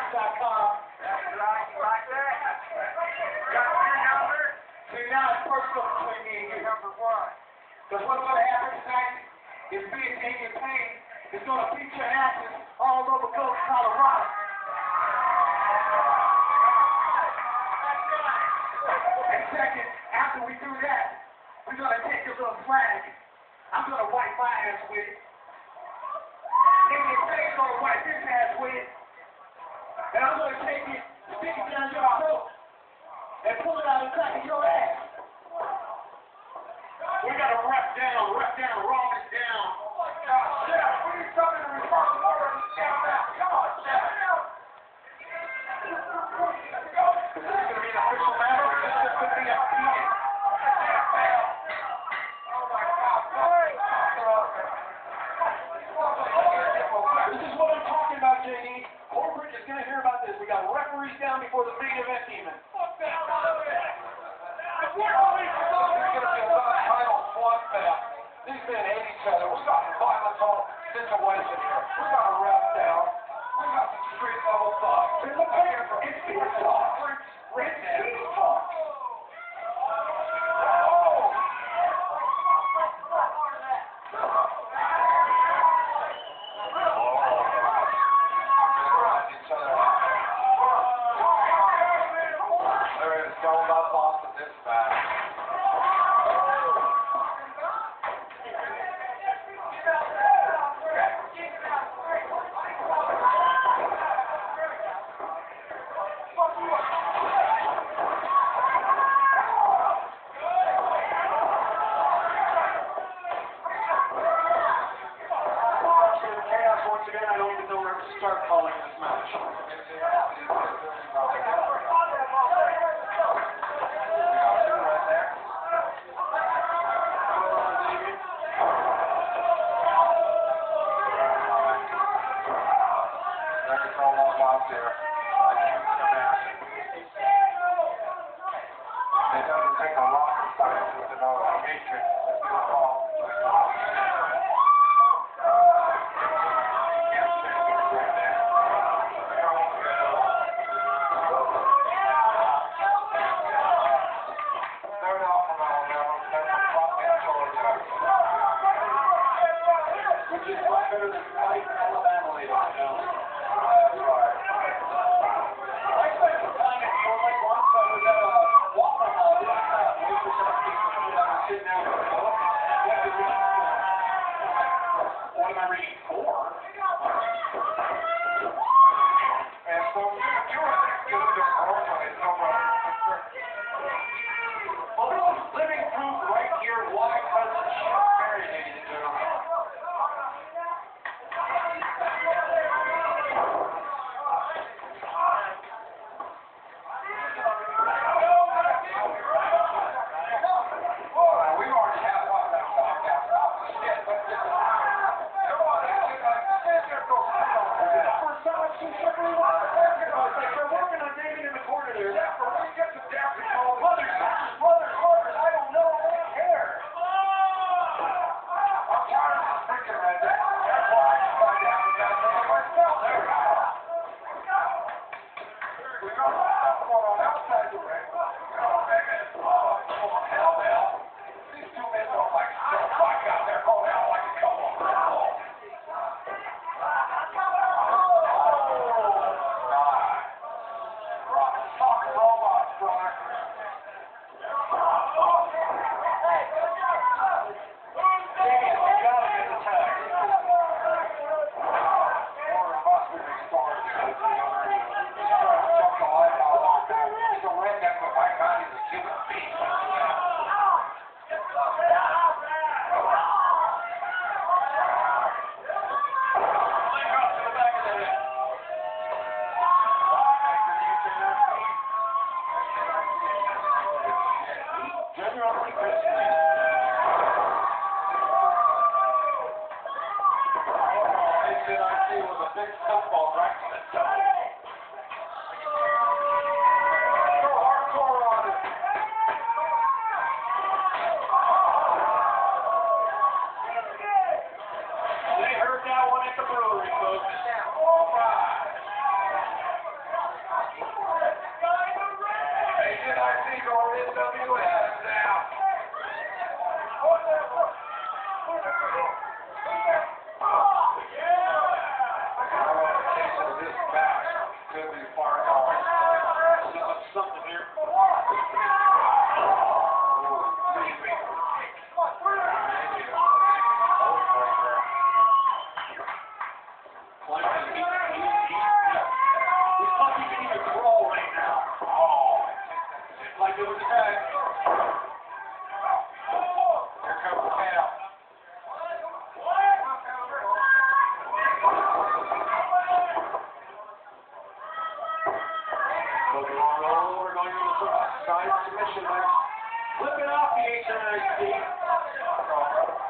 That's right, like that. Got your number? See, now it's personal between me and you. Number one. Because what's going to happen tonight is Big Indian Pain is going to beat your asses all over Gulf, Colorado. And second, after we do that, we're going to take your little flag. I'm going to wipe my ass with it. Indian Pain's going to wipe his ass with it. And I'm going to take it, stick it down your throat, and pull it out of the crack of your ass. We got to rep down, rock it down. Chef, we need something to reverse the order and down now. Come on, Chef. Is this going to be an official matter or is this just going to be a meeting? Oh my God. This is what I'm talking about, JD. Corbridge is going to hear about this. We got referees down before the big event even. Fuck that. There's going to be a title slugfest. These men hate each other. We got a violent situation here. We got a rep down. We got some street level stuff. It's beer talk. It's beer talk. Once again, I don't even know where to start calling this match. It doesn't take a rocket scientist to know the matrix is involved. Which is much better than fight Alabama ladies and gentlemen. That's right. I spent some time at Fort Lake once. I was at a Waffle House last night. We were sitting down with a book. What am I reading for? And so you were thinking of the girlfriend and nobody. Well, this is living proof right here why Cousin Chip married, ladies and gentlemen. He's a redneck, but my God, he's a human being. to do with the tag. Here comes the count. Moving on over, we're going to the side submission match. Flipping off the HNIC.